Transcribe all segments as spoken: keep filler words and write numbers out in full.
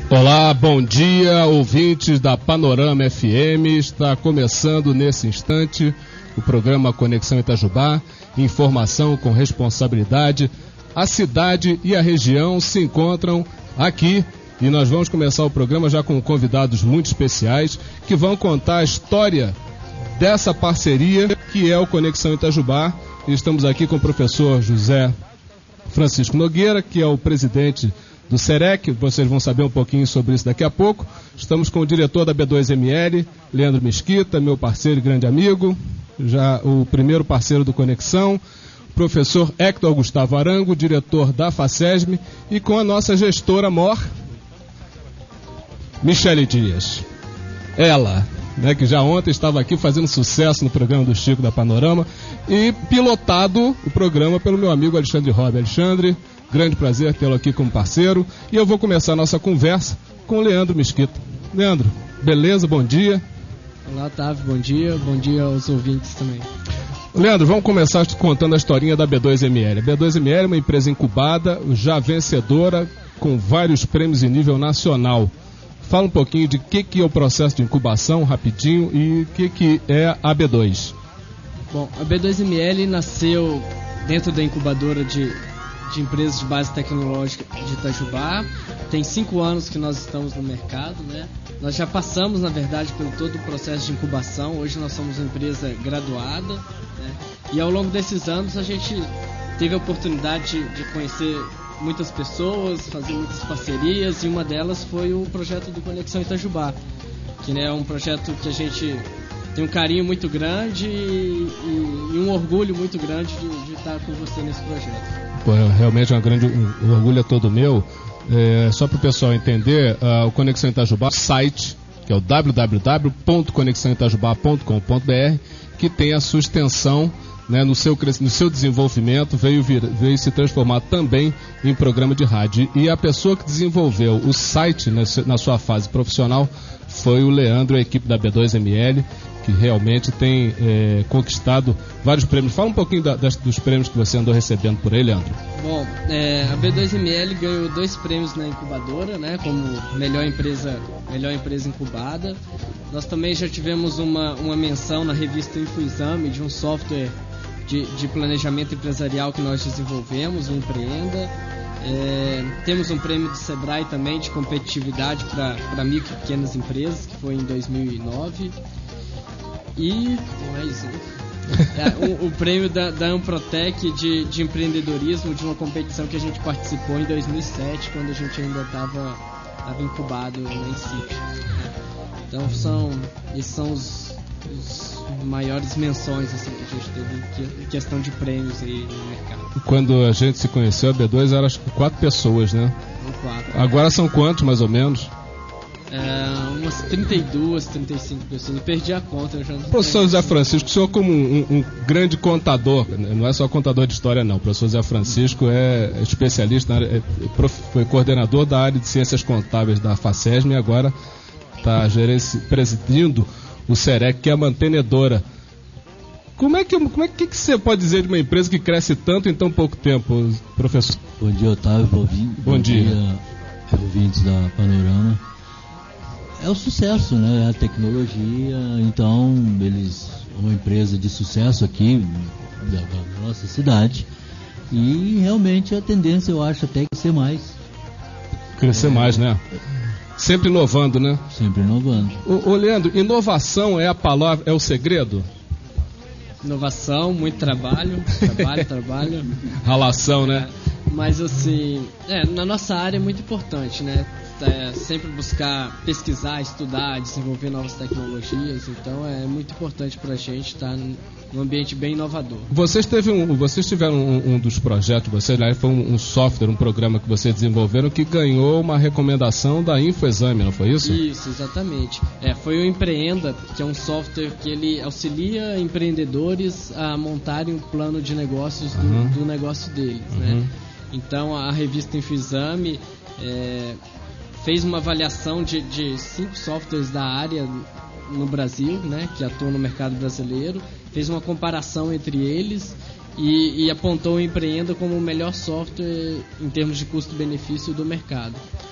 Olá, bom dia, ouvintes da Panorama F M. Está começando nesse instante o programa Conexão Itajubá. Informação com responsabilidade. A cidade e a região se encontram aqui e nós vamos começar o programa já com convidados muito especiais que vão contar a história dessa parceria que é o Conexão Itajubá. Estamos aqui com o professor José Francisco Nogueira, que é o presidente do SEREC, vocês vão saber um pouquinho sobre isso daqui a pouco. Estamos com o diretor da B dois M L, Leandro Mesquita, meu parceiro e grande amigo, já o primeiro parceiro do Conexão, professor Hector Gustavo Arango, diretor da FACESM, e com a nossa gestora mor, Michele Dias. Ela, né, que já ontem estava aqui fazendo sucesso no programa do Chico da Panorama e pilotado o programa pelo meu amigo Alexandre Robe. Alexandre, grande prazer tê-lo aqui como parceiro. E eu vou começar a nossa conversa com o Leandro Mesquita. Leandro, beleza? Bom dia. Olá, Otávio, bom dia. Bom dia aos ouvintes também. Leandro, vamos começar contando a historinha da B dois M L. A B dois M L é uma empresa incubada, já vencedora, com vários prêmios em nível nacional. Fala um pouquinho de que, que é o processo de incubação, rapidinho, e o que, que é a B dois. Bom, a B dois M L nasceu dentro da incubadora de, de empresas de base tecnológica de Itajubá. Tem cinco anos que nós estamos no mercado, né? Nós já passamos, na verdade, pelo todo o processo de incubação. Hoje nós somos uma empresa graduada, né? E ao longo desses anos a gente teve a oportunidade de, de conhecer muitas pessoas, fazer muitas parcerias, e uma delas foi o projeto do Conexão Itajubá, que né, é um projeto que a gente tem um carinho muito grande e, e um orgulho muito grande de, de estar com você nesse projeto. Pô, realmente é um grande um orgulho é todo meu. É, só para o pessoal entender, uh, o Conexão Itajubá, site, que é o w w w ponto conexão itajubá ponto com ponto b r, que tem a sua extensão, né, no, seu, no seu desenvolvimento, veio, vir, veio se transformar também em programa de rádio. E a pessoa que desenvolveu o site na, na sua fase profissional foi o Leandro, a equipe da B dois M L, que realmente tem é, conquistado vários prêmios. Fala um pouquinho da, das, dos prêmios que você andou recebendo por aí, Leandro. Bom, é, a B dois M L ganhou dois prêmios na incubadora, né, como melhor empresa, melhor empresa incubada. Nós também já tivemos uma, uma menção na revista InfoExame de um software De, de planejamento empresarial que nós desenvolvemos, o Empreenda. É, temos um prêmio do Sebrae também de competitividade para micro e pequenas empresas, que foi em dois mil e nove. E mais um, é, o, o prêmio da, da Amprotec de, de empreendedorismo, de uma competição que a gente participou em dois mil e sete, quando a gente ainda estava incubado na Incip. Então são, esses são os, os maiores menções assim, que a gente teve em questão de prêmios aí no mercado. Quando a gente se conheceu, a B dois era acho que quatro pessoas, né? Quatro. Agora são quantos, mais ou menos? É, umas trinta e duas, trinta e cinco pessoas. Eu perdi a conta. Eu já não professor José Francisco, o senhor como um, um, um grande contador, não é só contador de história não, o professor José Francisco é especialista, na área, é, foi coordenador da área de ciências contábeis da FACESM e agora está presidindo o SEREC, que é a mantenedora. Como é, que, como é que, que você pode dizer de uma empresa que cresce tanto em tão pouco tempo, professor? Bom dia, Otávio. Bom, bom, bom dia. dia, ouvintes da Panorama. É o sucesso, né? É a tecnologia. Então, eles uma empresa de sucesso aqui da, da nossa cidade. E realmente a tendência, eu acho, até crescer mais. Crescer é, mais, né? Sempre inovando, né? Sempre inovando. Ô, ô Leandro, inovação é a palavra, é o segredo? Inovação, muito trabalho, trabalho, trabalho. Ralação, né? É, mas assim, é, na nossa área é muito importante, né? É, sempre buscar pesquisar, estudar, desenvolver novas tecnologias. Então é muito importante para a gente estar num ambiente bem inovador. Vocês, teve um, vocês tiveram um, um dos projetos, vocês, né, foi um, um software, um programa que vocês desenvolveram que ganhou uma recomendação da InfoExame, não foi isso? Isso, exatamente. É, foi o Empreenda, que é um software que ele auxilia empreendedores a montarem um plano de negócios do, uhum. do negócio deles, uhum. né? Então a revista InfoExame é, fez uma avaliação de, de cinco softwares da área no Brasil, né, que atuam no mercado brasileiro, fez uma comparação entre eles e, e apontou o Empreenda como o melhor software em termos de custo-benefício do mercado.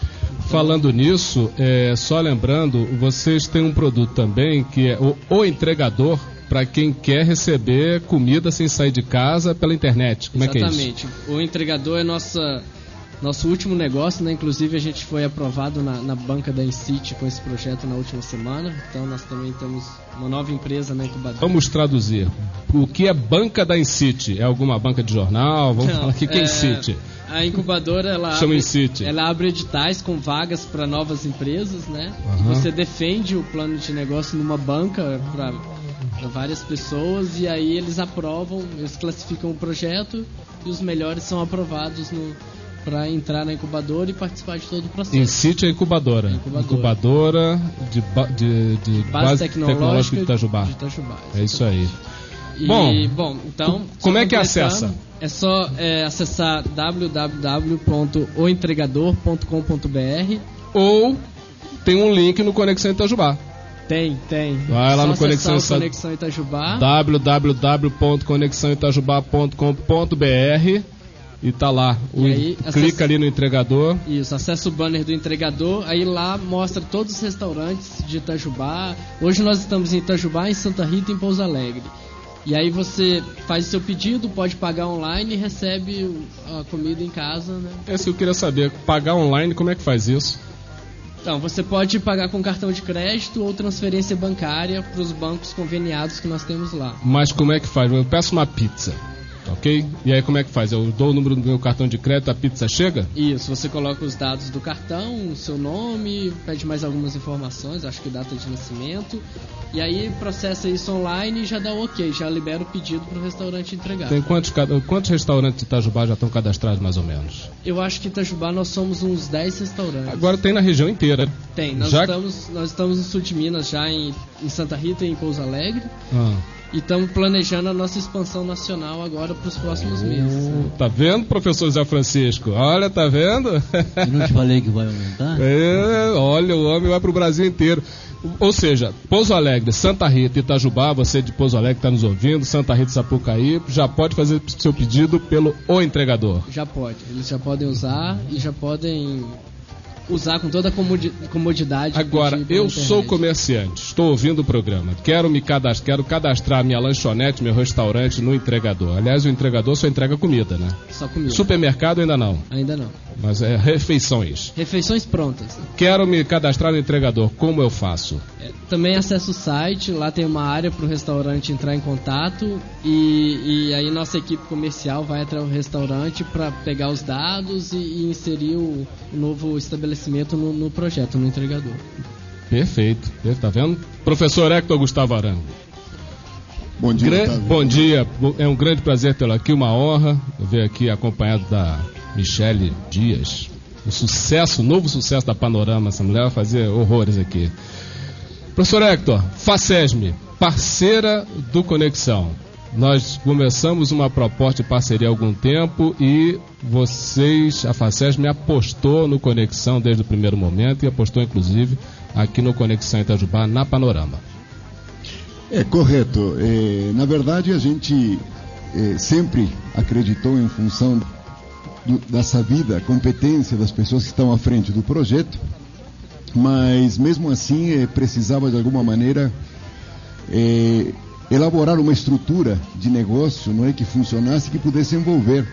Falando nisso, é, só lembrando, vocês têm um produto também que é o, o entregador para quem quer receber comida sem sair de casa pela internet. Como Exatamente. é que é isso? Exatamente. O entregador é nossa, nosso último negócio, né? Inclusive a gente foi aprovado na, na banca da Incite com esse projeto na última semana. Então nós também temos uma nova empresa na incubadora. Vamos traduzir. O que é banca da Incite? É alguma banca de jornal? Vamos Não, falar aqui que é Incite. A incubadora, ela Chama abre, Incite. ela abre editais com vagas para novas empresas, né? Uhum. Você defende o plano de negócio numa banca para várias pessoas e aí eles aprovam, eles classificam o projeto e os melhores são aprovados para entrar na incubadora e participar de todo o processo. Incite é incubadora. Incubadora, incubadora de, ba de, de base, base tecnológica, tecnológica de Itajubá. De Itajubá, é isso aí. E, bom, bom, então... Como é que acessa? É só é, acessar w w w ponto o entregador ponto com ponto b r ou tem um link no Conexão Itajubá. Tem, tem. Vai lá só no Conexão, Conexão Itajubá. w w w ponto conexão itajubá ponto com ponto b r e tá lá. O, aí, clica acessa, ali no entregador. Isso, acessa o banner do entregador, aí lá mostra todos os restaurantes de Itajubá. Hoje nós estamos em Itajubá, em Santa Rita e em Pouso Alegre. E aí você faz o seu pedido, pode pagar online e recebe a comida em casa, né? Esse que eu queria saber, pagar online, como é que faz isso? Então, você pode pagar com cartão de crédito ou transferência bancária para os bancos conveniados que nós temos lá. Mas como é que faz? Eu peço uma pizza, ok? E aí como é que faz? Eu dou o número do meu cartão de crédito, a pizza chega? Isso, você coloca os dados do cartão, o seu nome, pede mais algumas informações, acho que data de nascimento, e aí processa isso online e já dá o ok, já libera o pedido para o restaurante entregar. Tem quantos, quantos restaurantes de Itajubá já estão cadastrados mais ou menos? Eu acho que em Itajubá nós somos uns dez restaurantes. Agora tem na região inteira. Tem, nós, já... estamos, nós estamos no sul de Minas, já em, em Santa Rita e em Pouso Alegre. Ah. E estamos planejando a nossa expansão nacional agora para os próximos meses. Uh, tá vendo, professor Zé Francisco? Olha, tá vendo? Eu não te falei que vai aumentar? É, olha, o homem vai pro Brasil inteiro. Ou seja, Pouso Alegre, Santa Rita e Itajubá, você de Pouso Alegre que está nos ouvindo, Santa Rita e Sapucaí, já pode fazer seu pedido pelo O Entregador. Já pode, eles já podem usar e já podem usar com toda a comodidade. Agora, eu sou comerciante, estou ouvindo o programa, quero me cadastrar, quero cadastrar minha lanchonete, meu restaurante no entregador. Aliás, o entregador só entrega comida, né? Só comida. Supermercado ainda não. Ainda não. Mas é refeições. Refeições prontas. Quero me cadastrar no entregador, como eu faço? É, também acessa o site, lá tem uma área para o restaurante entrar em contato e, e aí nossa equipe comercial vai até o restaurante para pegar os dados e, e inserir o, o novo estabelecimento no, no projeto, no entregador. Perfeito, tá vendo? Professor Hector Gustavo Arango. Bom dia, Gra- Bom dia, é um grande prazer tê-lo aqui, uma honra ver aqui acompanhado da Michele Dias. O sucesso, o novo sucesso da Panorama, essa mulher vai fazer horrores aqui. Professor Hector, Facesme, parceira do Conexão. Nós começamos uma proposta de parceria há algum tempo e vocês, a Facesme, apostou no Conexão desde o primeiro momento e apostou inclusive aqui no Conexão Itajubá, na Panorama. É correto. É, na verdade, a gente é, sempre acreditou em função do, da sabida competência das pessoas que estão à frente do projeto, mas mesmo assim é, precisava de alguma maneira é, elaborar uma estrutura de negócio, não é, que funcionasse, que pudesse envolver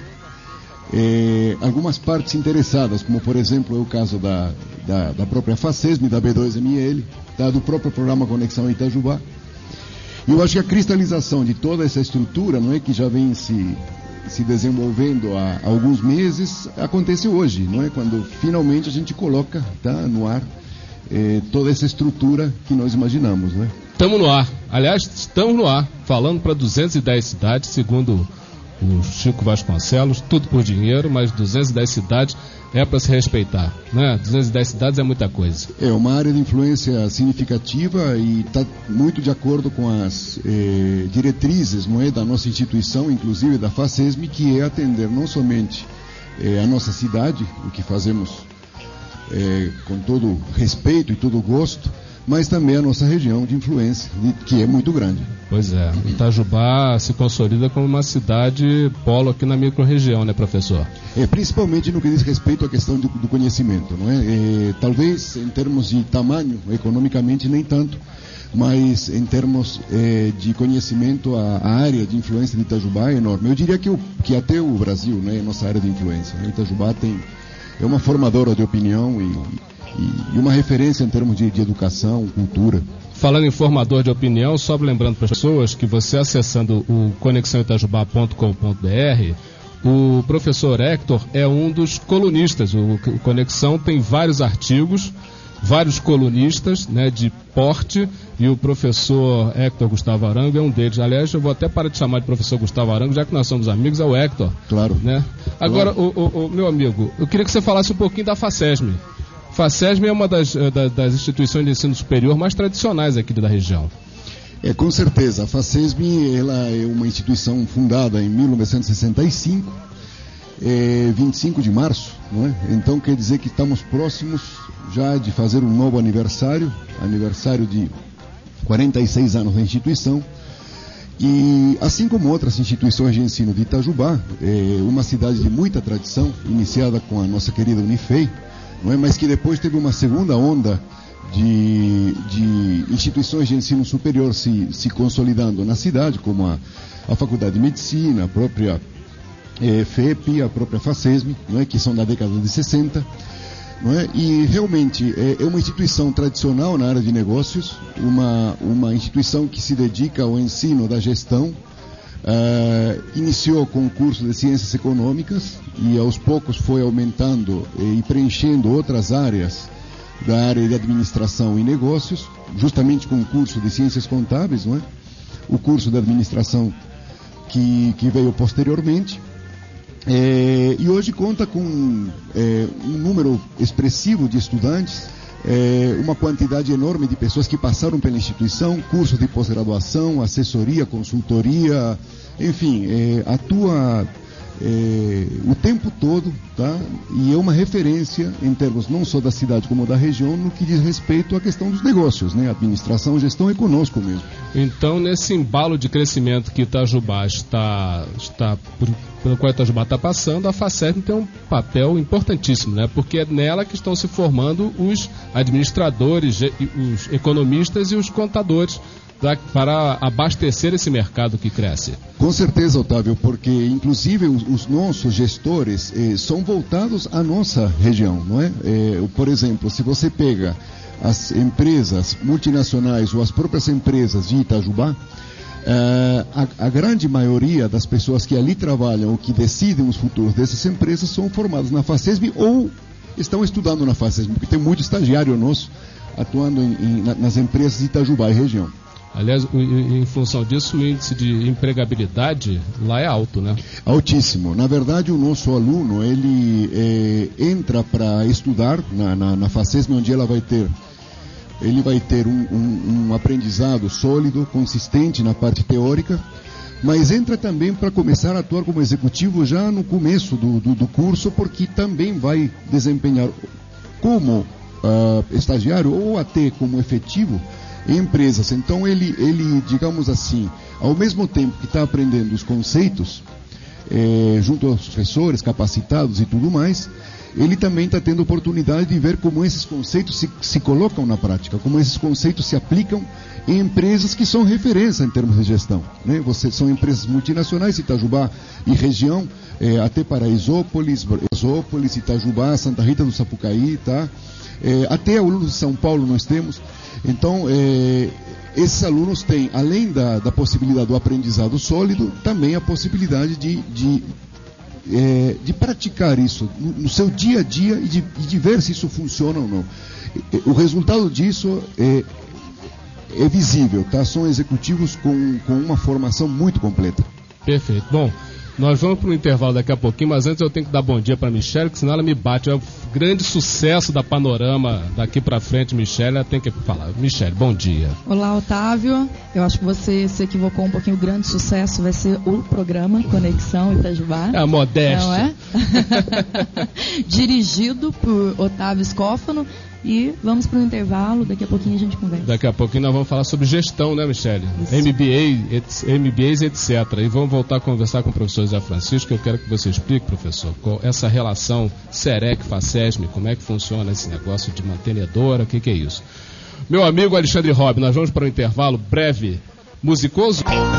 é, algumas partes interessadas, como por exemplo é o caso da, da, da própria Facesme, da B dois M L, tá, do próprio programa Conexão Itajubá. E eu acho que a cristalização de toda essa estrutura, não é, que já vem se, se desenvolvendo há alguns meses, acontece hoje, não é, quando finalmente a gente coloca, tá, no ar eh, toda essa estrutura que nós imaginamos, não é? Estamos no ar, aliás, estamos no ar, falando para duzentas e dez cidades, segundo o Chico Vasconcelos, tudo por dinheiro, mas duzentas e dez cidades é para se respeitar, né? duzentas e dez cidades é muita coisa. É uma área de influência significativa e está muito de acordo com as eh, diretrizes, não é, da nossa instituição, inclusive da Facesme, que é atender não somente eh, a nossa cidade, o que fazemos eh, com todo respeito e todo gosto, mas também a nossa região de influência, de, que é muito grande. Pois é, Itajubá se consolida como uma cidade polo aqui na microrregião, né, professor? É, principalmente no que diz respeito à questão do, do conhecimento, não é? É, talvez em termos de tamanho, economicamente nem tanto, mas em termos é, de conhecimento, a, a área de influência de Itajubá é enorme. Eu diria que, o, que até o Brasil, né, é nossa área de influência. Itajubá tem, é uma formadora de opinião e, e, e uma referência em termos de, de educação, cultura. Falando em formador de opinião, só lembrando para as pessoas que você acessando o conexão itajubá ponto com ponto b r, o professor Hector é um dos colunistas. O, o Conexão tem vários artigos, vários colunistas, né, de porte, e o professor Hector Gustavo Arango é um deles. Aliás, eu vou até parar de chamar de professor Gustavo Arango, já que nós somos amigos, é o Hector. Claro. Né? Agora, claro. O, o, o meu amigo, eu queria que você falasse um pouquinho da FACESM. FACESM é uma das, das, das instituições de ensino superior mais tradicionais aqui da região. É, com certeza. A FACESM ela é uma instituição fundada em mil novecentos e sessenta e cinco, é, vinte e cinco de março, não é? Então quer dizer que estamos próximos já de fazer um novo aniversário, aniversário de quarenta e seis anos da instituição. E assim como outras instituições de ensino de Itajubá, é uma cidade de muita tradição, iniciada com a nossa querida Unifei, não é? Mas que depois teve uma segunda onda de, de instituições de ensino superior se, se consolidando na cidade, como a, a Faculdade de Medicina, a própria é, F E P, a própria FACESM, não é? Que são da década de sessenta. Não é? E realmente é, é uma instituição tradicional na área de negócios, uma, uma instituição que se dedica ao ensino da gestão. Uh, iniciou com o curso de Ciências Econômicas e aos poucos foi aumentando e preenchendo outras áreas da área de Administração e Negócios, justamente com o curso de Ciências Contábeis, não é? O curso de Administração que, que veio posteriormente. É, e hoje conta com é, um número expressivo de estudantes, é, uma quantidade enorme de pessoas que passaram pela instituição, curso de pós-graduação, assessoria, consultoria, enfim, é, atua é, o tempo todo, tá? E é uma referência em termos não só da cidade como da região no que diz respeito à questão dos negócios, né? Administração, gestão é conosco mesmo. Então, nesse embalo de crescimento que Itajubá está, está por, pelo qual Itajubá está passando, a FACESM tem um papel importantíssimo, né? Porque é nela que estão se formando os administradores, os economistas e os contadores para abastecer esse mercado que cresce. Com certeza, Otávio, porque inclusive os, os nossos gestores eh, são voltados à nossa região, não é? Eh, por exemplo, se você pega as empresas multinacionais ou as próprias empresas de Itajubá, eh, a, a grande maioria das pessoas que ali trabalham ou que decidem os futuros dessas empresas são formadas na FACESM ou estão estudando na FACESM, porque tem muito estagiário nosso atuando em, em, nas empresas de Itajubá e região. Aliás, em função disso, o índice de empregabilidade lá é alto, né? Altíssimo. Na verdade, o nosso aluno, ele é, entra para estudar na, na, na FACESM, onde ela vai ter, ele vai ter um, um, um aprendizado sólido, consistente na parte teórica, mas entra também para começar a atuar como executivo já no começo do, do, do curso, porque também vai desempenhar como uh, estagiário ou até como efetivo em empresas. Então ele, ele, digamos assim, ao mesmo tempo que está aprendendo os conceitos, é, junto aos professores capacitados e tudo mais, ele também está tendo oportunidade de ver como esses conceitos se, se colocam na prática, como esses conceitos se aplicam em empresas que são referência em termos de gestão, né? Você, são empresas multinacionais, Itajubá e região, é, até Paraisópolis, Isópolis, Itajubá, Santa Rita do Sapucaí, tá? É, até alunos de São Paulo nós temos. Então, é, esses alunos têm, além da, da possibilidade do aprendizado sólido, também a possibilidade de, de, é, de praticar isso no, no seu dia a dia e de, de ver se isso funciona ou não. O resultado disso é, é visível, tá? São executivos com, com uma formação muito completa. Perfeito. Bom, nós vamos para o intervalo daqui a pouquinho, mas antes eu tenho que dar bom dia para a Michele, que senão ela me bate. É o grande sucesso da Panorama daqui para frente, Michele, ela tem que falar. Michele, bom dia. Olá, Otávio. Eu acho que você se equivocou um pouquinho. O grande sucesso vai ser o programa Conexão Itajubá. É a modéstia. Não é? Dirigido por Otávio Scófano E vamos para o intervalo, daqui a pouquinho a gente conversa. Daqui a pouquinho nós vamos falar sobre gestão, né, Michele? M B A, M B As, etcétera. E vamos voltar a conversar com o professor Zé Francisco, que eu quero que você explique, professor, qual essa relação SEREC-FACESM, como é que funciona esse negócio de mantenedora, o que, que é isso? Meu amigo Alexandre Robb, nós vamos para um intervalo breve, musicoso.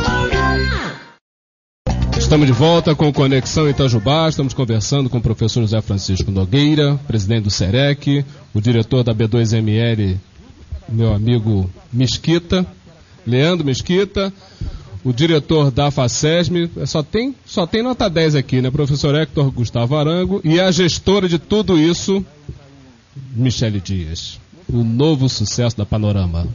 Estamos de volta com Conexão Itajubá, estamos conversando com o professor José Francisco Nogueira, presidente do SEREC, o diretor da B dois M L, meu amigo Mesquita, Leandro Mesquita, o diretor da FACESM, só tem, só tem nota dez aqui, né, professor Hector Gustavo Arango, e a gestora de tudo isso, Michele Dias, o novo sucesso da Panorama.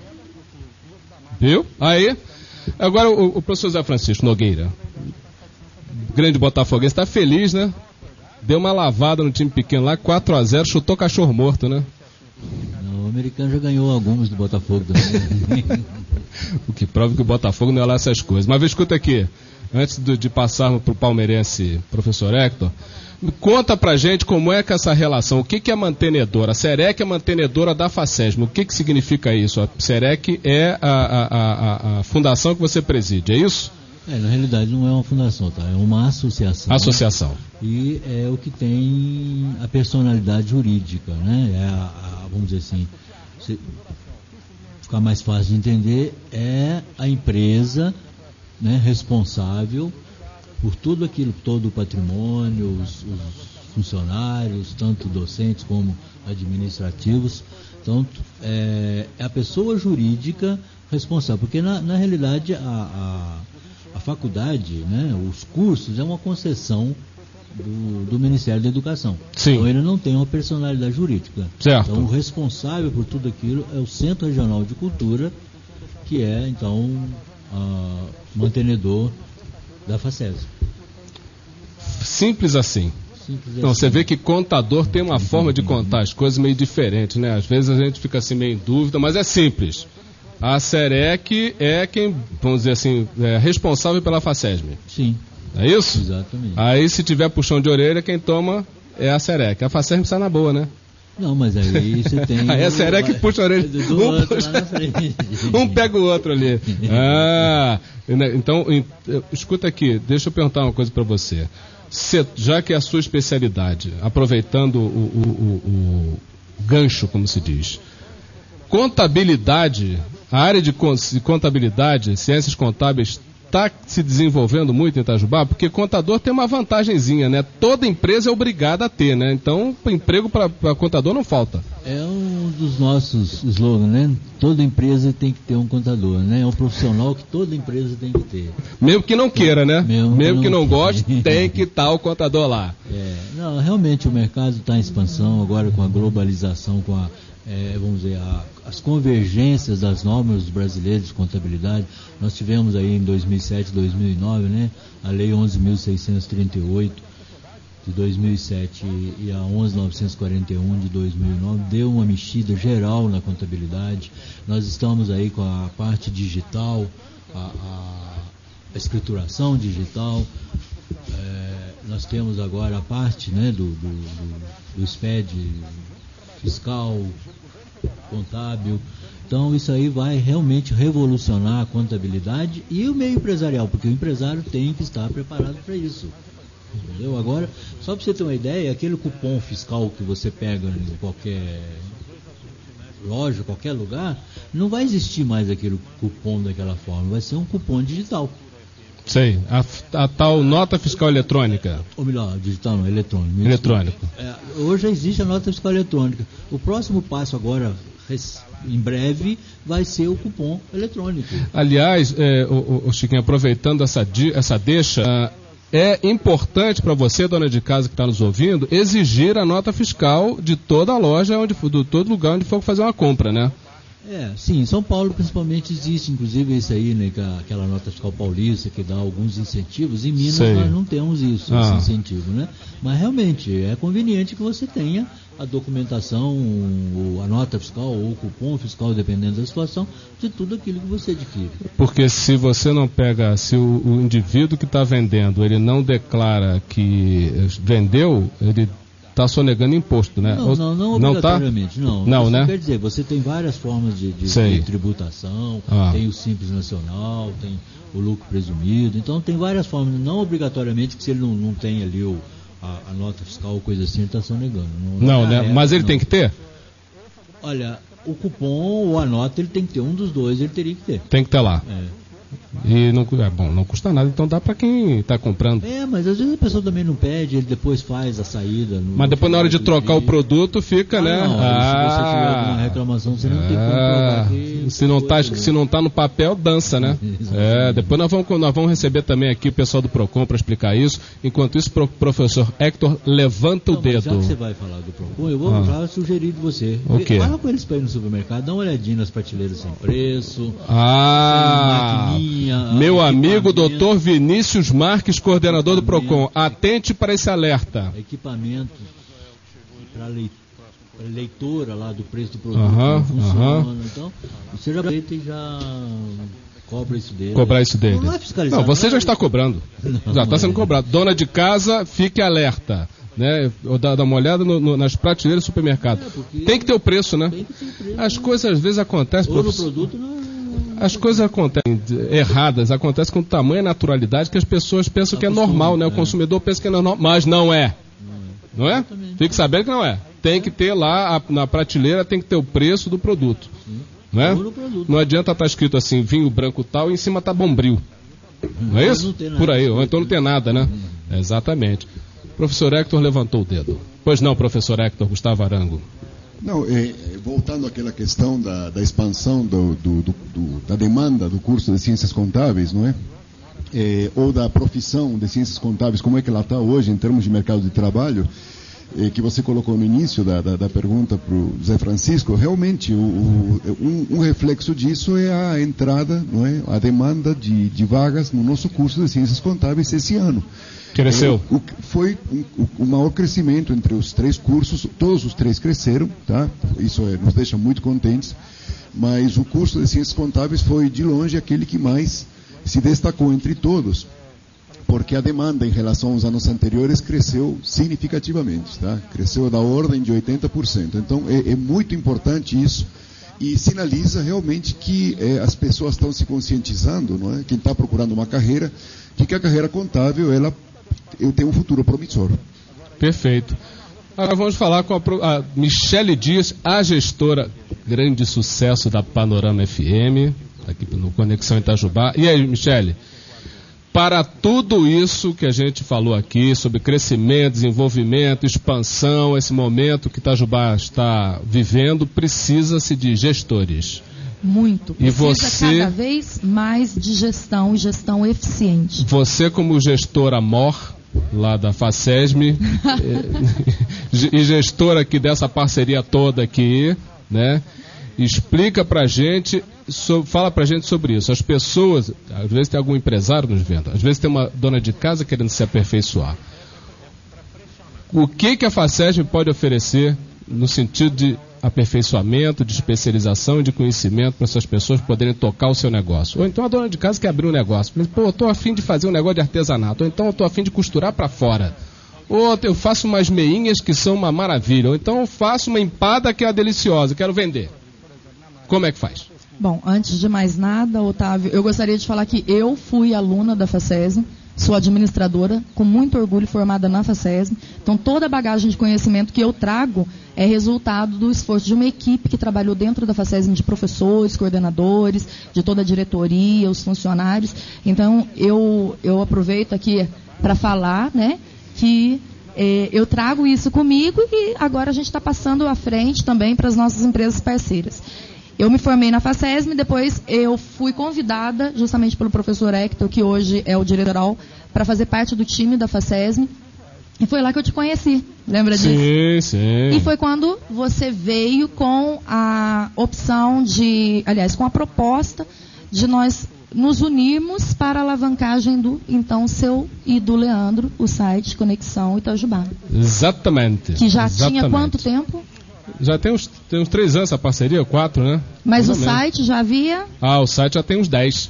Viu? Aí, agora o, o professor José Francisco Nogueira, grande botafoguense, está feliz, né? Deu uma lavada no time pequeno lá, quatro a zero, chutou cachorro morto, né? Não, o americano já ganhou algumas do Botafogo também. O que prova que o Botafogo não é lá essas coisas. Mas escuta aqui, antes de, de passarmos para o palmeirense, professor Hector, conta pra gente como é que essa relação, o que, que é mantenedora? A SEREC é mantenedora da FACESM, o que, que significa isso? A SEREC é a, a, a, a fundação que você preside, é isso? É, na realidade não é uma fundação, tá? É uma associação. Associação. E é o que tem a personalidade jurídica, né? É a, a, vamos dizer assim, se ficar mais fácil de entender, é a empresa, né, responsável por tudo aquilo, todo o patrimônio, os, os funcionários, tanto docentes como administrativos. Então, é, é a pessoa jurídica responsável, porque na, na realidade a, a A faculdade, né, os cursos, é uma concessão do, do Ministério da Educação. Sim. Então ele não tem uma personalidade jurídica. Certo. Então o responsável por tudo aquilo é o Centro Regional de Cultura, que é, então, a, mantenedor da FACESM. Simples assim. Simples Então, assim. você vê que contador tem uma forma de contar as coisas meio diferente, né? Às vezes a gente fica assim meio em dúvida, mas é simples. A SEREC é quem, vamos dizer assim, é responsável pela FACESM. Sim. É isso? Exatamente. Aí, se tiver puxão de orelha, quem toma é a SEREC. A FACESM sai na boa, né? Não, mas aí você tem... Aí a SEREC puxa a orelha. Do Um, outro, puxa... lá na frente. um pega o outro ali. Ah, então, escuta aqui, deixa eu perguntar uma coisa para você. Cê, já que é a sua especialidade, aproveitando o, o, o, o gancho, como se diz, contabilidade... A área de contabilidade, ciências contábeis, está se desenvolvendo muito em Itajubá, porque contador tem uma vantagenzinha, né? Toda empresa é obrigada a ter, né? Então, emprego para contador não falta. É um dos nossos slogans, né? Toda empresa tem que ter um contador, né? É um profissional que toda empresa tem que ter. Mesmo que não queira, né? Mesmo, Mesmo que não, não goste, tem que estar o contador lá. É, não, realmente o mercado está em expansão agora com a globalização, com a É, vamos dizer, a, as convergências das normas brasileiras de contabilidade. Nós tivemos aí em dois mil e sete, dois mil e nove, né, a Lei onze mil seiscentos e trinta e oito de dois mil e sete e a onze mil novecentos e quarenta e um de dois mil e nove, deu uma mexida geral na contabilidade. Nós estamos aí com a parte digital, a, a, a escrituração digital. É, nós temos agora a parte, né, do, do, do, do S P E D fiscal, contábil. Então isso aí vai realmente revolucionar a contabilidade e o meio empresarial, porque o empresário tem que estar preparado para isso. Entendeu? Agora, só para você ter uma ideia, aquele cupom fiscal que você pega em qualquer loja, qualquer lugar, não vai existir mais aquele cupom daquela forma, vai ser um cupom digital. Sei, a, a tal nota fiscal eletrônica. Ou melhor, digital não, eletrônico. Eletrônico. É, hoje existe a nota fiscal eletrônica. O próximo passo agora, em breve, vai ser o cupom eletrônico. Aliás, é, o, o Chiquinho, aproveitando essa, essa deixa, é importante para você, dona de casa que está nos ouvindo, exigir a nota fiscal de toda a loja, onde, de todo lugar onde for fazer uma compra, né? É, sim, em São Paulo principalmente existe, inclusive isso aí, né, aquela nota fiscal paulista que dá alguns incentivos. Em Minas Sei. Nós não temos isso, ah. esse incentivo, né? Mas realmente é conveniente que você tenha a documentação, a nota fiscal ou o cupom fiscal, dependendo da situação, de tudo aquilo que você adquire. Porque se você não pega, se o, o indivíduo que está vendendo, ele não declara que vendeu, ele está sonegando imposto, né? Não, não, não não obrigatoriamente, tá? não. Não, Isso né? Quer dizer, você tem várias formas de, de, de tributação, ah. tem o Simples Nacional, tem o lucro presumido, então tem várias formas, não obrigatoriamente que se ele não, não tem ali o, a, a nota fiscal ou coisa assim, ele está sonegando. Não, não né? Época, Mas ele não. tem que ter? Olha, o cupom ou a nota ele tem que ter, um dos dois ele teria que ter. Tem que ter lá. É. E não, é bom, não custa nada, então dá para quem está comprando. É, mas às vezes a pessoa também não pede, ele depois faz a saída. No, mas depois na hora de trocar o produto fica, ah, né? Não, ah, se você tiver alguma reclamação, você não ah, tem como provar que se não tá, se não tá no papel, dança, né? É, depois nós vamos, nós vamos receber também aqui o pessoal do Procon para explicar isso. Enquanto isso, o professor Hector levanta não, o dedo. Já que você vai falar do Procon, eu vou ah. já sugerir de você. O quê? Fala com eles para ir no supermercado, dá uma olhadinha nas prateleiras sem preço. Ah, meu amigo doutor Vinícius Marques, coordenador do Procon, atente para esse alerta. Equipamento para leitora lá do preço do produto uhum, não funciona. Uhum. Então, você já aproveita e já cobra isso dele. Cobrar isso dele. Não, é fiscalizar, não, você não é... já está cobrando. Não, já está sendo cobrado. Dona de casa, fique alerta. Né? Dá, dá uma olhada no, no, nas prateleiras do supermercado. É, tem que ter o preço, né? Tem que ter preço, As coisas às vezes acontecem. Ou no produto, não. As coisas acontecem erradas, acontecem com tamanha naturalidade que as pessoas pensam que é normal, né? O consumidor pensa que é normal, mas não é. Não é? Fique sabendo que não é. Tem que ter lá, a, na prateleira tem que ter o preço do produto. Não é? Não adianta estar escrito assim, vinho branco tal, e em cima está Bombril. Não é isso? Por aí, ou então não tem nada, né? Exatamente. Professor Hector levantou o dedo. Pois não, professor Hector Gustavo Arango. Não, é, voltando àquela questão da, da expansão do, do, do, do, da demanda do curso de Ciências Contábeis, não é? É, ou da profissão de Ciências Contábeis, como é que ela está hoje em termos de mercado de trabalho, é, que você colocou no início da, da, da pergunta para o Zé Francisco, realmente o, o, um, um reflexo disso é a entrada, não é? A demanda de, de vagas no nosso curso de Ciências Contábeis esse ano. Cresceu? É, o, foi um, o maior crescimento entre os três cursos, todos os três cresceram, tá? Isso é, nos deixa muito contentes, mas o curso de Ciências Contábeis foi de longe aquele que mais se destacou entre todos, porque a demanda em relação aos anos anteriores cresceu significativamente, tá? Cresceu da ordem de oitenta por cento, então é, é muito importante isso e sinaliza realmente que é, as pessoas estão se conscientizando, não é? Quem está procurando uma carreira, de que a carreira contábil, ela eu tenho um futuro promissor. Perfeito. Agora vamos falar com a, a Michele Dias, a gestora, grande sucesso da Panorama F M, aqui no Conexão Itajubá. E aí, Michele, para tudo isso que a gente falou aqui, sobre crescimento, desenvolvimento, expansão, esse momento que Itajubá está vivendo, precisa-se de gestores. Muito. Precisa e você, cada vez mais de gestão e gestão eficiente. Você como gestora mor lá da FACESM e gestora aqui dessa parceria toda aqui, né? Explica pra gente, so, fala pra gente sobre isso. As pessoas, às vezes tem algum empresário nos vendo, às vezes tem uma dona de casa querendo se aperfeiçoar. O que que a FACESM pode oferecer no sentido de aperfeiçoamento, de especialização e de conhecimento para essas pessoas poderem tocar o seu negócio? Ou então a dona de casa quer abrir um negócio, mas, pô, eu estou afim de fazer um negócio de artesanato, ou então eu estou afim de costurar para fora, ou eu faço umas meinhas que são uma maravilha, ou então eu faço uma empada que é deliciosa, quero vender. Como é que faz? Bom, antes de mais nada, Otávio, eu gostaria de falar que eu fui aluna da FACESM, sou administradora, com muito orgulho, formada na FACESM. Então, toda a bagagem de conhecimento que eu trago é resultado do esforço de uma equipe que trabalhou dentro da FACESM, de professores, coordenadores, de toda a diretoria, os funcionários. Então, eu, eu aproveito aqui para falar, né, que eh, eu trago isso comigo e agora a gente está passando à frente também para as nossas empresas parceiras. Eu me formei na FACESM, depois eu fui convidada, justamente pelo professor Hector, que hoje é o diretor, para fazer parte do time da FACESM. E foi lá que eu te conheci, lembra disso? Sim, sim. E foi quando você veio com a opção de, aliás, com a proposta de nós nos unirmos para a alavancagem do, então, seu e do Leandro, o site Conexão Itajubá. Exatamente. Que já Exatamente. tinha quanto tempo? Já tem uns, tem uns três anos essa parceria, quatro, né? Mas Mais o ou menos. site já havia? Ah, o site já tem uns dez.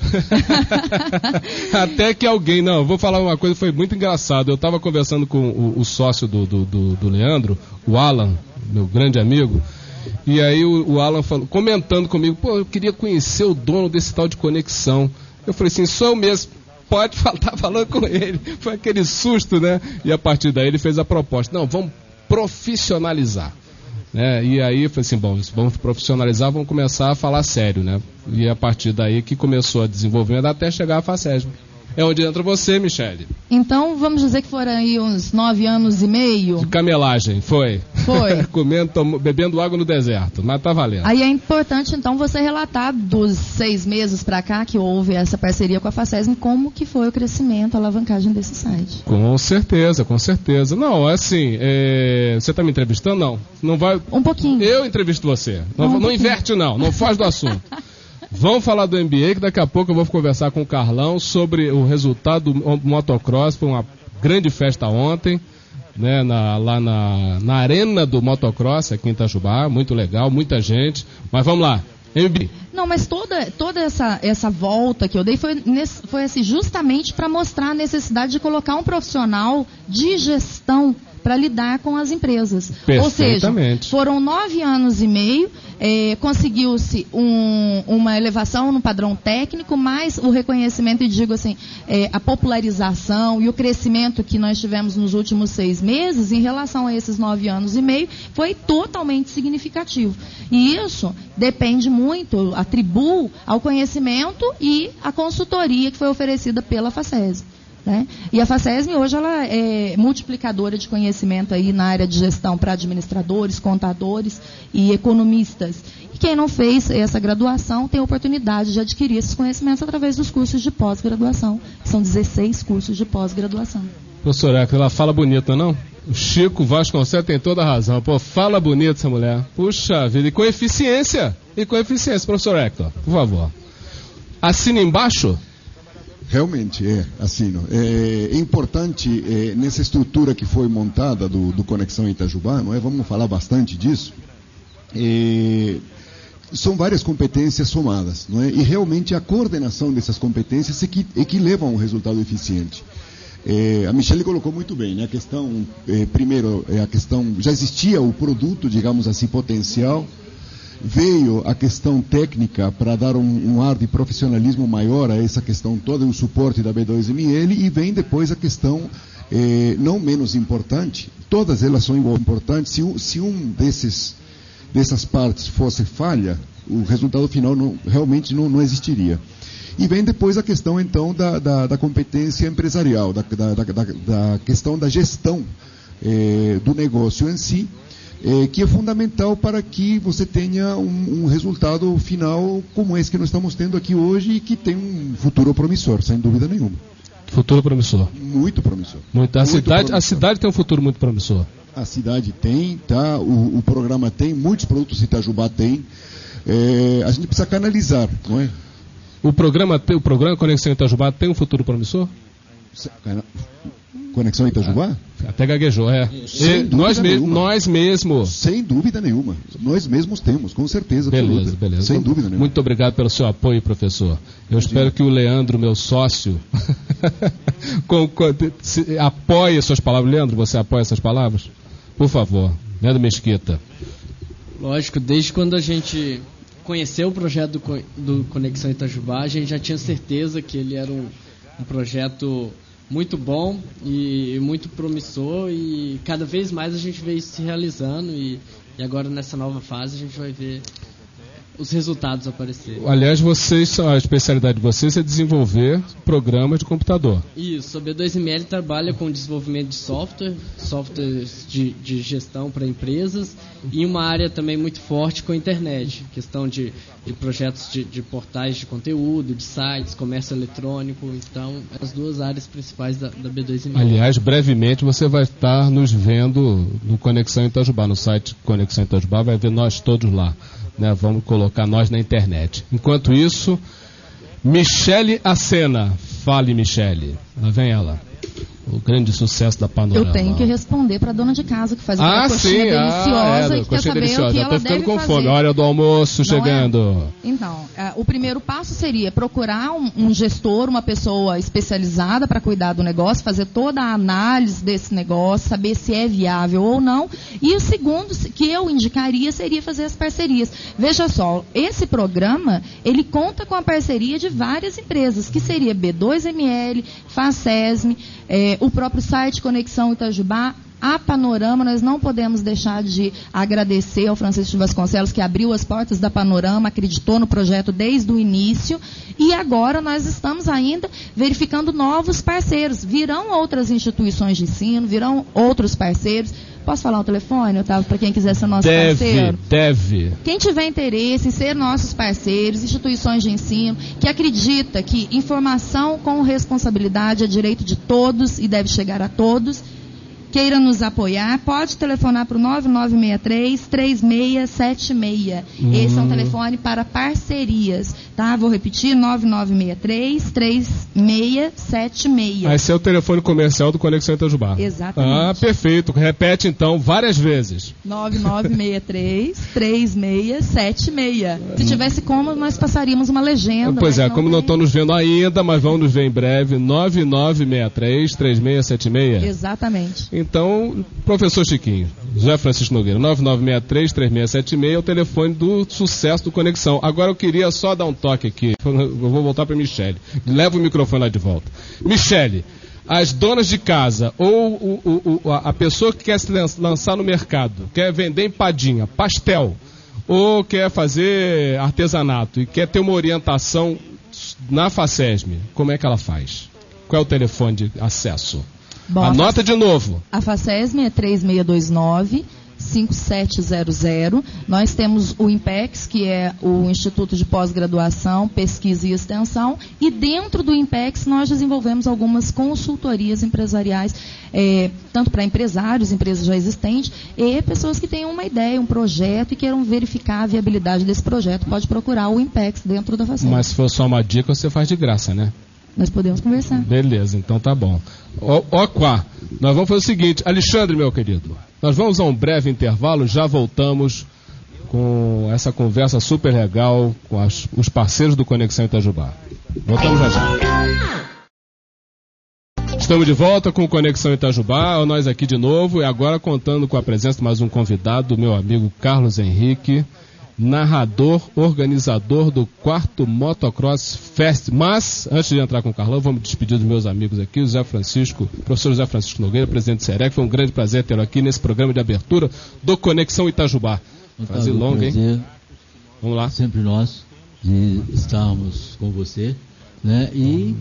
Até que alguém, não, eu vou falar uma coisa, foi muito engraçado. Eu estava conversando com o, o sócio do, do, do, do Leandro, o Alan, meu grande amigo, e aí o, o Alan falou, comentando comigo, pô, eu queria conhecer o dono desse tal de Conexão. Eu falei assim, sou eu mesmo. Pode estar tá falando com ele. Foi aquele susto, né? E a partir daí ele fez a proposta. Não, vamos profissionalizar. Né? E aí eu falei assim, bom, vamos profissionalizar, vamos começar a falar sério, né? E a partir daí que começou a desenvolvimento até chegar a FACESM. É onde entra você, Michele. Então, vamos dizer que foram aí uns nove anos e meio. De camelagem, foi. Foi. Comendo, tom... bebendo água no deserto, mas tá valendo. Aí é importante, então, você relatar dos seis meses para cá que houve essa parceria com a FACESM, como que foi o crescimento, a alavancagem desse site. Com certeza, com certeza. Não, assim, é... você tá me entrevistando? Não. Não vai... Um pouquinho. Eu entrevisto você. Não, um não pouquinho. inverte, não. Não foge do assunto. Vamos falar do M B A, que daqui a pouco eu vou conversar com o Carlão sobre o resultado do motocross. Foi uma grande festa ontem, né, na, lá na, na arena do motocross aqui em Itajubá. Muito legal, muita gente. Mas vamos lá, M B A. Não, mas toda, toda essa, essa volta que eu dei foi, nesse, foi assim, justamente para mostrar a necessidade de colocar um profissional de gestão para lidar com as empresas. Ou seja, foram nove anos e meio, eh, conseguiu-se um, uma elevação no padrão técnico, mas o reconhecimento, e digo assim, eh, a popularização e o crescimento que nós tivemos nos últimos seis meses em relação a esses nove anos e meio foi totalmente significativo. E isso depende muito, atribuo ao conhecimento e à consultoria que foi oferecida pela FACESM. Né? E a FACESM hoje ela é multiplicadora de conhecimento aí na área de gestão para administradores, contadores e economistas. E quem não fez essa graduação tem a oportunidade de adquirir esses conhecimentos através dos cursos de pós-graduação, que são dezesseis cursos de pós-graduação. Professor Hector, ela fala bonita, não? O Chico Vasconcelos tem toda a razão. Pô, fala bonito essa mulher. Puxa vida, e com eficiência. E com eficiência, professor Hector, por favor. Assina embaixo. Realmente, é, assino. É, é importante, é, nessa estrutura que foi montada do, do Conexão Itajubá, não é? Vamos falar bastante disso. É, são várias competências somadas, não é? E realmente a coordenação dessas competências é que, é que levam a um resultado eficiente. É, a Michele colocou muito bem, né? A questão, é, primeiro, é a questão, já existia o produto, digamos assim, potencial. Veio a questão técnica para dar um, um ar de profissionalismo maior a essa questão toda, o suporte da B dois M L, e vem depois a questão, eh, não menos importante, todas elas são igual importantes, se, se um desses, dessas partes fosse falha, o resultado final não, realmente não, não existiria. E vem depois a questão, então, da, da, da competência empresarial, da, da, da, da questão da gestão eh, do negócio em si, É, que é fundamental para que você tenha um, um resultado final como esse que nós estamos tendo aqui hoje e que tem um futuro promissor, sem dúvida nenhuma. Futuro promissor. Muito promissor. Muito. A, muito cidade, promissor. a cidade tem um futuro muito promissor. A cidade tem, tá? o, o programa tem, muitos produtos Itajubá tem. É, a gente precisa canalizar, não é? O programa, o programa Conexão Itajubá tem um futuro promissor? Conexão Itajubá? Até gaguejou, é. Sem E dúvida nós, me, nenhuma. nós mesmos. Sem dúvida nenhuma. Nós mesmos temos, com certeza Beleza, absoluta. beleza. Sem dúvida nenhuma. Muito obrigado pelo seu apoio, professor. Eu espero que o Leandro, meu sócio, com, com, se, apoie suas palavras. Leandro, você apoia essas palavras? Por favor. Leandro Mesquita. Lógico, desde quando a gente conheceu o projeto do, do Conexão Itajubá, a gente já tinha certeza que ele era um, um projeto muito bom e muito promissor, e cada vez mais a gente vê isso se realizando, e, e agora nessa nova fase a gente vai ver os resultados aparecerem. Aliás, vocês, a especialidade de vocês é desenvolver programas de computador. Isso, a B dois M L trabalha com desenvolvimento de software, softwares de, de gestão para empresas, e uma área também muito forte com a internet, questão de, de projetos de, de portais de conteúdo, de sites, comércio eletrônico. Então, as duas áreas principais da, da B dois M L. Aliás, brevemente você vai estar nos vendo no Conexão Itajubá, no site Conexão Itajubá, vai ver nós todos lá. Né, vamos colocar nós na internet. Enquanto isso, Michele Acena. Fale, Michele. Lá vem ela. o grande sucesso da Panorama? Eu tenho que responder para a dona de casa que faz aquela ah, coxinha sim, deliciosa ah, é, e que quer saber deliciosa. o que Já ela tô ficando deve com fazer. fome. Hora do almoço Não chegando. É? Então, é, o primeiro passo seria procurar um, um gestor, uma pessoa especializada para cuidar do negócio, fazer toda a análise desse negócio, saber se é viável ou não. E o segundo que eu indicaria seria fazer as parcerias. Veja só, esse programa, ele conta com a parceria de várias empresas, que seria B dois M L, Facesme, é, o próprio site Conexão Itajubá, a Panorama. Nós não podemos deixar de agradecer ao Francisco de Vasconcelos, que abriu as portas da Panorama, acreditou no projeto desde o início, e agora nós estamos ainda verificando novos parceiros. Virão outras instituições de ensino, virão outros parceiros. Posso falar o telefone, Otávio, para quem quiser ser nosso deve, parceiro? Deve. Quem tiver interesse em ser nossos parceiros, instituições de ensino, que acredita que informação com responsabilidade é direito de todos e deve chegar a todos, queira nos apoiar, pode telefonar para o nove nove seis três, três seis sete seis. Hum. Esse é um telefone para parcerias, tá? Vou repetir, nove nove seis três, três seis sete seis. Esse é o telefone comercial do Conexão Itajubá. Exatamente. Ah, perfeito. Repete então várias vezes. nove nove seis três, três seis sete seis. Se tivesse como, nós passaríamos uma legenda. Pois é, não como tem... não estão nos vendo ainda, mas vão nos ver em breve, nove nove seis três, três seis sete seis. Exatamente. Então, professor Chiquinho, José Francisco Nogueira, nove nove seis três, três seis sete seis é o telefone do sucesso do Conexão. Agora eu queria só dar um toque aqui, eu vou voltar para a Michele. Leva o microfone lá de volta. Michele, as donas de casa ou o, o, o, a pessoa que quer se lançar no mercado, quer vender empadinha, pastel, ou quer fazer artesanato e quer ter uma orientação na Facesme, como é que ela faz? Qual é o telefone de acesso? Bom, anota de novo. A Facesme é três seis dois nove, cinco sete zero zero. Nós temos o INPEX, que é o Instituto de Pós-Graduação, Pesquisa e Extensão. E dentro do INPEX nós desenvolvemos algumas consultorias empresariais, é, tanto para empresários, empresas já existentes, e pessoas que tenham uma ideia, um projeto e queiram verificar a viabilidade desse projeto. Pode procurar o INPEX dentro da Facesme. Mas se for só uma dica, você faz de graça, né? Nós podemos conversar. Beleza, então tá bom. Ó, ó quá, nós vamos fazer o seguinte, Alexandre, meu querido, nós vamos a um breve intervalo, já voltamos com essa conversa super legal com as, os parceiros do Conexão Itajubá. Voltamos já já. Estamos de volta com o Conexão Itajubá, nós aqui de novo, e agora contando com a presença de mais um convidado, meu amigo Carlos Henrique, narrador, organizador do quarto Motocross Fest. Mas, antes de entrar com o Carlão, vamos despedir dos meus amigos aqui, o José Francisco, professor José Francisco Nogueira, presidente do SEREC. Foi um grande prazer tê-lo aqui nesse programa de abertura do Conexão Itajubá. Frase longa, hein? Vamos lá. Sempre nós de estarmos com você, né? E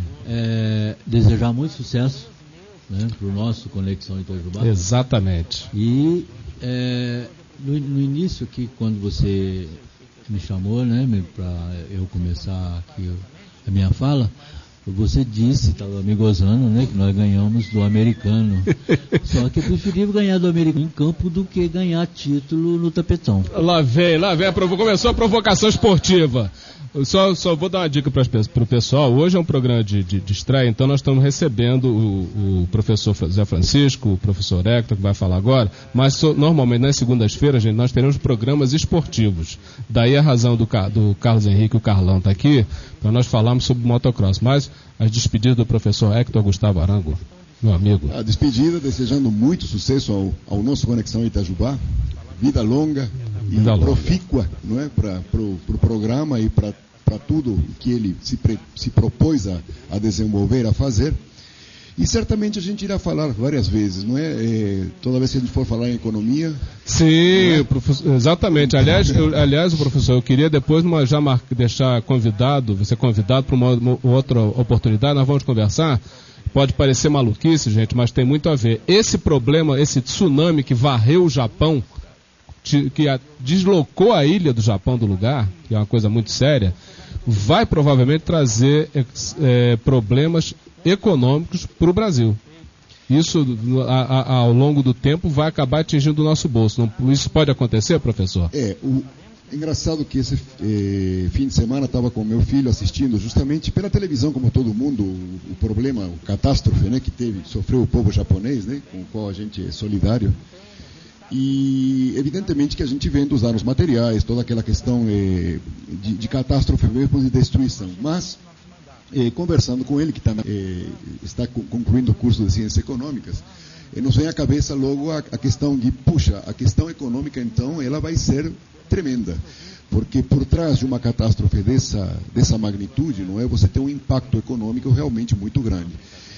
é, desejar muito sucesso, né, para o nosso Conexão Itajubá. Exatamente. E é, No, no início aqui, quando você me chamou, né, para eu começar aqui a minha fala, você disse, estava me gozando, né, que nós ganhamos do americano. Só que eu preferia ganhar do americano em campo do que ganhar título no tapetão. Lá vem, lá vem, começou a provocação esportiva. Eu só, só vou dar uma dica para o pessoal. Hoje é um programa de, de, de estreia, então nós estamos recebendo o, o professor Zé Francisco, o professor Hector, que vai falar agora, mas so, normalmente nas segundas-feiras, gente, nós teremos programas esportivos. Daí a razão do, do Carlos Henrique, o Carlão está aqui, para nós falarmos sobre motocross. Mas as despedidas do professor Hector Gustavo Arango, meu amigo. A despedida, desejando muito sucesso ao, ao nosso Conexão Itajubá, vida longa e vida profícua, não é, para o pro programa e para tudo que ele se, pre, se propôs a, a desenvolver, a fazer. E certamente a gente irá falar várias vezes, não é? é toda vez que a gente for falar em economia. Sim, é? professor, exatamente. Aliás, eu, aliás, o professor, eu queria depois uma, já mar, deixar convidado, você convidado para uma, uma outra oportunidade, nós vamos conversar. Pode parecer maluquice, gente, mas tem muito a ver. Esse problema, esse tsunami que varreu o Japão, que a, deslocou a ilha do Japão do lugar, que é uma coisa muito séria, vai provavelmente trazer é, problemas econômicos para o Brasil. Isso, a, a, ao longo do tempo, vai acabar atingindo o nosso bolso. Não, isso pode acontecer, professor? É, o, Engraçado que esse eh, fim de semana estava com meu filho assistindo justamente pela televisão, como todo mundo, o, o problema, o catástrofe, né, que teve, sofreu o povo japonês, né, com o qual a gente é solidário. E evidentemente que a gente vendo usar os materiais, toda aquela questão eh, de, de catástrofe mesmo, de destruição. Mas eh, conversando com ele, que tá, eh, está concluindo o curso de Ciências Econômicas, eh, nos vem à cabeça logo a, a questão de, puxa, a questão econômica então, ela vai ser tremenda, porque por trás de uma catástrofe dessa, dessa magnitude, não é, você tem um impacto econômico realmente muito grande.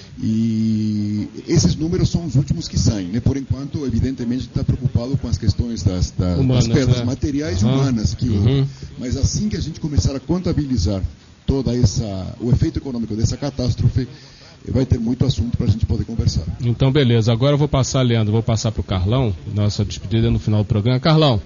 E esses números são os últimos que saem, né? Por enquanto, evidentemente, está preocupado com as questões das, das, humanas, das perdas, né, materiais uhum. humanas, que, uhum. mas assim que a gente começar a contabilizar toda essa, o efeito econômico dessa catástrofe, vai ter muito assunto para a gente poder conversar. Então, beleza. Agora eu vou passar, Leandro, vou passar para o Carlão, nossa despedida no final do programa. Carlão,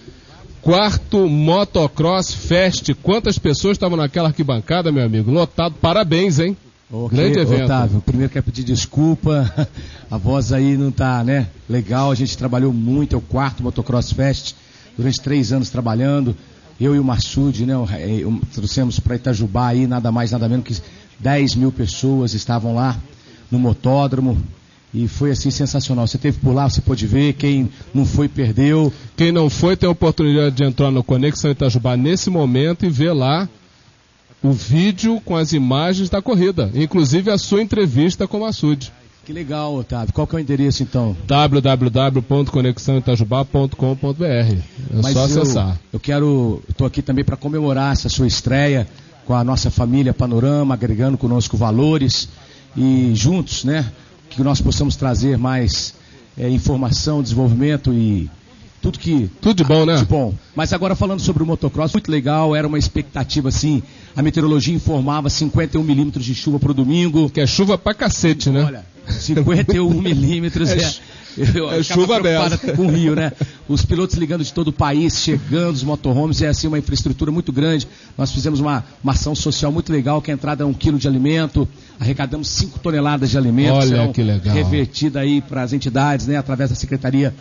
quarto Motocross Fest, quantas pessoas estavam naquela arquibancada, meu amigo? Lotado, parabéns, hein? Okay, grande evento. Otávio, primeiro quero pedir desculpa, a voz aí não tá, né, legal, a gente trabalhou muito, é o quarto Motocross Fest, durante três anos trabalhando, eu e o Massoud, né, trouxemos para Itajubá aí nada mais, nada menos que dez mil pessoas estavam lá no motódromo, e foi assim sensacional. Você teve por lá, você pôde ver, quem não foi perdeu. Quem não foi tem a oportunidade de entrar no Conexão Itajubá nesse momento e ver lá o vídeo com as imagens da corrida, inclusive a sua entrevista com o Massoud. Que legal, Otávio. Qual que é o endereço então? w w w ponto conexão itajubá ponto com ponto b r. É Mas só acessar. Eu, eu quero, estou aqui também para comemorar essa sua estreia com a nossa família Panorama, agregando conosco valores e juntos, né, que nós possamos trazer mais é, informação, desenvolvimento e tudo que... Tudo de bom, né? De bom. Mas agora falando sobre o motocross, muito legal, era uma expectativa assim, a meteorologia informava cinquenta e um milímetros de chuva para o domingo. Que é chuva pra cacete, né? Olha, cinquenta e um milímetros é... Eu, é chuva aberta com o Rio, né? Os pilotos ligando de todo o país, chegando, os motorhomes, é assim uma infraestrutura muito grande. Nós fizemos uma, uma ação social muito legal, que a entrada é um quilo de alimento, arrecadamos cinco toneladas de alimento. Olha que legal. Revertida aí para as entidades, né? Através da Secretaria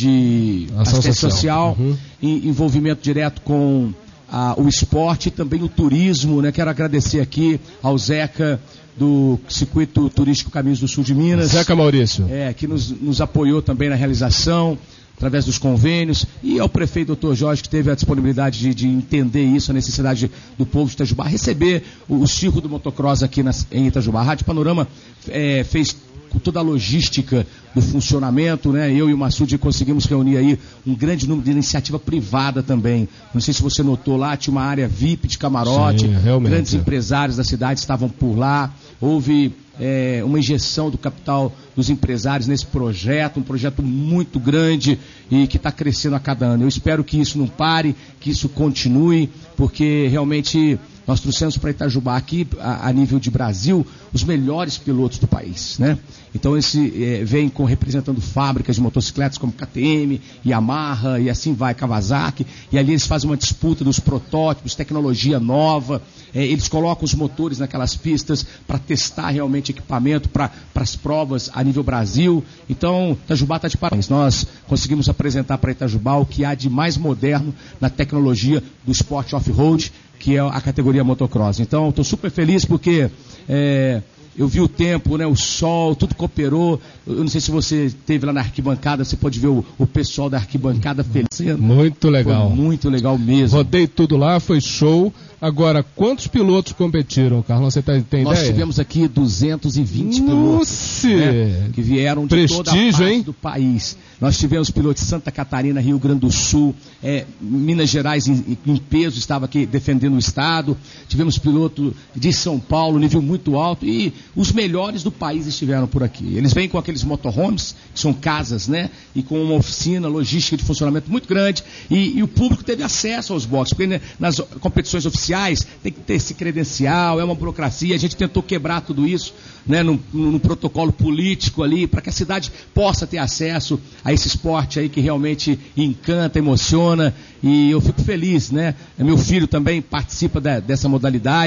de Assistência Social, uhum. em, envolvimento direto com a, o esporte e também o turismo, né? Quero agradecer aqui ao Zeca do Circuito Turístico Caminhos do Sul de Minas. Zeca Maurício. É, que nos, nos apoiou também na realização, através dos convênios, e ao prefeito doutor Jorge, que teve a disponibilidade de, de entender isso, a necessidade do povo de Itajubá, receber o, o circo do motocross aqui nas, em Itajubá. A Rádio Panorama é, fez com toda a logística do funcionamento, né? Eu e o Massoud conseguimos reunir aí um grande número de iniciativa privada também. Não sei se você notou lá, tinha uma área V I P de camarote, sim, grandes empresários da cidade estavam por lá, houve é, uma injeção do capital dos empresários nesse projeto, um projeto muito grande e que está crescendo a cada ano. Eu espero que isso não pare, que isso continue, porque realmente nós trouxemos para Itajubá aqui, a, a nível de Brasil, os melhores pilotos do país, né? Então esse é, vem com, representando fábricas de motocicletas como K T M, Yamaha e assim vai, Kawasaki, e ali eles fazem uma disputa dos protótipos, tecnologia nova, é, eles colocam os motores naquelas pistas para testar realmente equipamento para as provas a nível Brasil. Então Itajubá está de parabéns. Nós conseguimos apresentar para Itajubá o que há de mais moderno na tecnologia do esporte off-road, que é a categoria motocross. Então estou super feliz porque é, eu vi o tempo, né, o sol, tudo cooperou. Eu não sei se você esteve lá na arquibancada, você pode ver o, o pessoal da arquibancada feliz. Muito legal. Foi muito legal mesmo. Rodei tudo lá, foi show. Agora, quantos pilotos competiram, Carlão? Você tá, tem Nós ideia? Nós tivemos aqui duzentos e vinte pilotos, né, que vieram de Prestígio, toda a parte hein? do país. Nós tivemos pilotos de Santa Catarina, Rio Grande do Sul, é, Minas Gerais em, em peso, estava aqui defendendo o estado. Tivemos piloto de São Paulo, nível muito alto, e os melhores do país estiveram por aqui. Eles vêm com aqueles motorhomes, que são casas, né? E com uma oficina, logística de funcionamento muito grande, e, e o público teve acesso aos boxes, porque, né, nas competições oficiais tem que ter esse credencial, é uma burocracia. A gente tentou quebrar tudo isso, né, no, no protocolo político ali, para que a cidade possa ter acesso a esse esporte aí que realmente encanta, emociona, e eu fico feliz, né? Meu filho também participa da, dessa modalidade,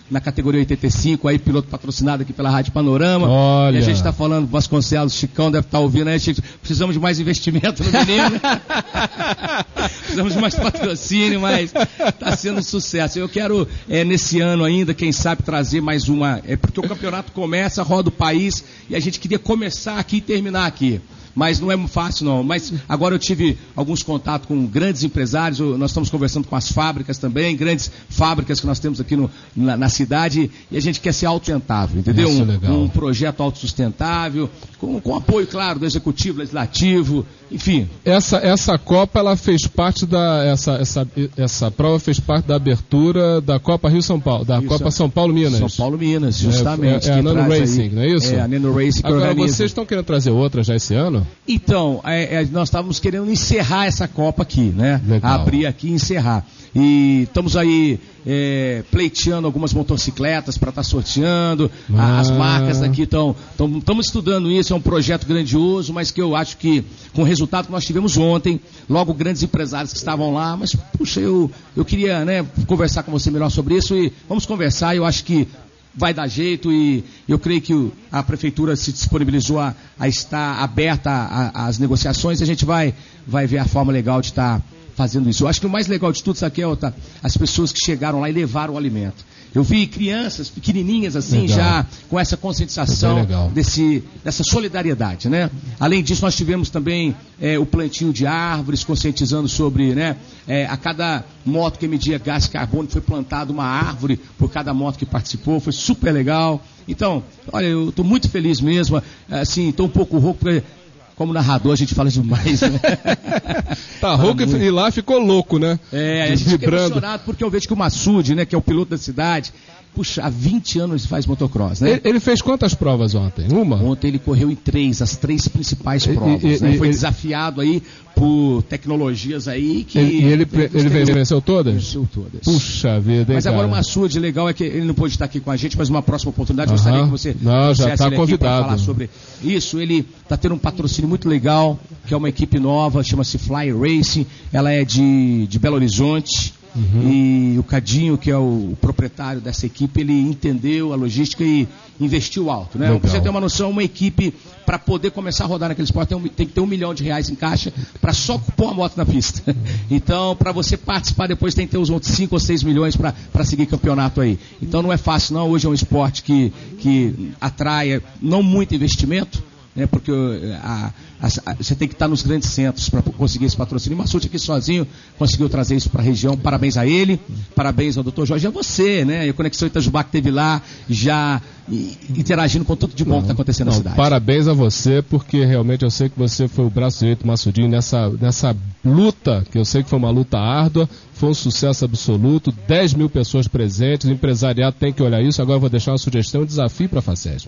na categoria oitenta e cinco, aí piloto patrocinado aqui pela Rádio Panorama. Olha. E a gente está falando, Vasconcelos, Chicão deve estar ouvindo, né, Chico? Precisamos de mais investimento no menino. Precisamos de mais patrocínio, mas está sendo um sucesso. Eu quero, é, nesse ano ainda, quem sabe, trazer mais uma... É porque o campeonato começa, roda o país, e a gente queria começar aqui e terminar aqui. Mas não é fácil, não. Mas agora eu tive alguns contatos com grandes empresários, nós estamos conversando com as fábricas também, grandes fábricas que nós temos aqui no, na, na cidade, e a gente quer ser autossustentável, entendeu? Isso, um, legal. um projeto autossustentável, com, com apoio, claro, do Executivo, Legislativo, enfim. Essa, essa Copa, ela fez parte da... Essa, essa, essa prova fez parte da abertura da Copa Rio-São Paulo, da Isso, Copa São Paulo-Minas. São Paulo-Minas, justamente. É, é, é a Nano Racing, aí, não é isso? É, a Nano Racing que Agora, organiza. vocês estão querendo trazer outra já esse ano? Então, é, é, nós estávamos querendo encerrar essa Copa aqui, né? Legal. Abrir aqui e encerrar. E estamos aí é, pleiteando algumas motocicletas para estar tá sorteando. Ah. As marcas aqui estão... Estamos estudando isso, é um projeto grandioso, mas que eu acho que, com o resultado que nós tivemos ontem, logo grandes empresários que estavam lá, mas, puxa, eu, eu queria, né, conversar com você melhor sobre isso e vamos conversar. Eu acho que vai dar jeito e eu creio que a prefeitura se disponibilizou a, a estar aberta às negociações e a gente vai, vai ver a forma legal de estar fazendo isso. Eu acho que o mais legal de tudo, sabe, é as pessoas que chegaram lá e levaram o alimento. Eu vi crianças pequenininhas assim, legal. Já com essa conscientização desse, dessa solidariedade, né? Além disso, nós tivemos também é, o plantio de árvores, conscientizando sobre, né? É, a cada moto que emitia gás carbônico foi plantada uma árvore por cada moto que participou, foi super legal. Então, olha, eu estou muito feliz mesmo, assim, estou um pouco rouco, porque como narrador a gente fala demais, né? Tá rouco e lá ficou louco, né? É, a gente fica emocionado porque eu vejo que o Massoud, né, que é o piloto da cidade, puxa, há vinte anos ele faz motocross, né? Ele, ele fez quantas provas ontem? Uma? Ontem ele correu em três, as três principais provas, e, e, né? e, Foi e, desafiado aí por tecnologias aí que... E ele, ele, ele venceu todas? Venceu todas. Puxa vida, hein, mas agora cara? o Massoud, legal é que ele não pôde estar aqui com a gente, mas uma próxima oportunidade eu uh-huh. gostaria que você... Não, já está convidado. Falar sobre isso. Ele está tendo um patrocínio muito legal, que é uma equipe nova, chama-se Fly Racing, ela é de, de Belo Horizonte. Uhum. E o Cadinho, que é o proprietário dessa equipe, ele entendeu a logística e investiu alto, né? Pra você ter uma noção, uma equipe, para poder começar a rodar naquele esporte, tem, um, tem que ter um milhão de reais em caixa para só pôr a moto na pista. Então, para você participar depois, tem que ter os outros cinco ou seis milhões para seguir campeonato aí. Então, não é fácil, não. Hoje é um esporte que, que atrai não muito investimento, né, porque a, a, a, você tem que estar nos grandes centros para conseguir esse patrocínio. O Massoud aqui sozinho conseguiu trazer isso para a região. Parabéns a ele, parabéns ao doutor Jorge, e a você, né? E a Conexão Itajubá que esteve lá já e, interagindo com tudo de bom não, que está acontecendo não, na cidade. Parabéns a você, porque realmente eu sei que você foi o braço direito do Massudinho nessa, nessa luta, que eu sei que foi uma luta árdua, foi um sucesso absoluto, dez mil pessoas presentes, o empresariado tem que olhar isso. Agora eu vou deixar uma sugestão, um desafio para a FACESM.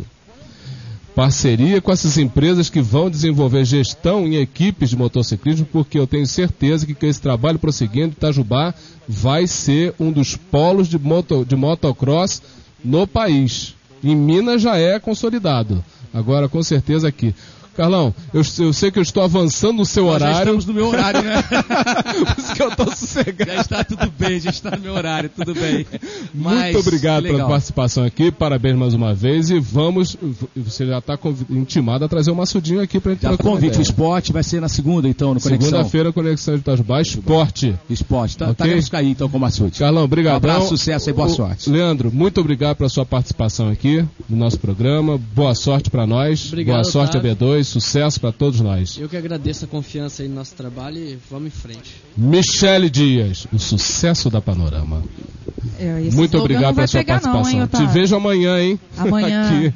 Parceria com essas empresas que vão desenvolver gestão em equipes de motociclismo, porque eu tenho certeza que com esse trabalho prosseguindo, Itajubá vai ser um dos polos de, moto, de motocross no país. Em Minas já é consolidado. Agora, com certeza aqui. Carlão, eu, eu sei que eu estou avançando no seu Nós horário. Já estamos no meu horário, né? Por isso que eu estou sossegado. Já está tudo bem, já está no meu horário, tudo bem. Mas, muito obrigado legal. pela participação aqui, parabéns mais uma vez e vamos, você já está intimado a trazer o Massudinho aqui para a gente trocar uma ideia. Convite, o esporte vai ser na segunda então, no Conexão. Segunda-feira, Conexão de Itajubá, esporte. Esporte, tá, okay? Tá querendo ficar aí então com o Massoud. Carlão, obrigado. Um abraço, sucesso e boa o, sorte. Leandro, muito obrigado pela sua participação aqui no nosso programa, boa sorte para nós, obrigado, boa sorte Otávio. a B dois, sucesso para todos nós. Eu que agradeço a confiança aí no nosso trabalho e vamos em frente. Michele Dias, o sucesso da Panorama. É, muito obrigado pela sua participação. Não, hein, Te vejo amanhã, hein? Amanhã. Aqui.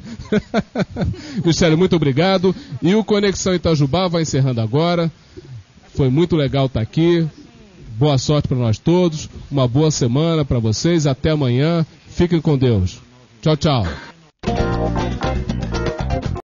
Michele, muito obrigado. E o Conexão Itajubá vai encerrando agora. Foi muito legal estar aqui. Boa sorte para nós todos. Uma boa semana para vocês. Até amanhã. Fiquem com Deus. Tchau, tchau.